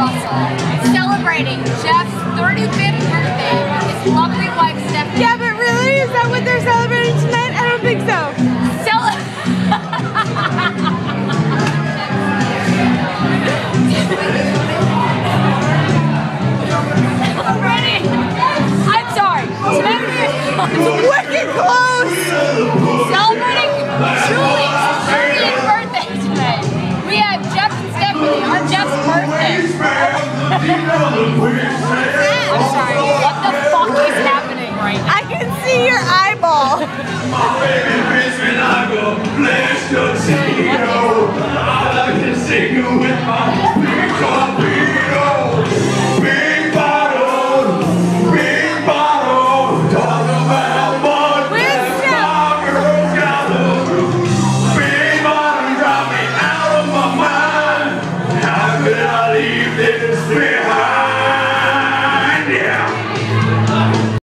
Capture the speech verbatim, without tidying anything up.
awesome. Celebrating Jeff's thirty-fifth birthday with his lovely wife, Stephanie. Yeah, but really? Is that what they're celebrating tonight? I don't think so. Cele Celebrating. I'm sorry. Wicked close. Celebrating Julie's thirtieth birthday today. We have Jeff and Stephanie on Jeff's birthday. I'm sorry. What the fuck is happening right now? I can see your eyeball. My baby bitch when I go bless your Tito. I like to sing you with my big torpedo. Big bottle, big bottle. Talk about how much that my girls got to do. Big bottle drive me out of my mind. How could I leave this behind?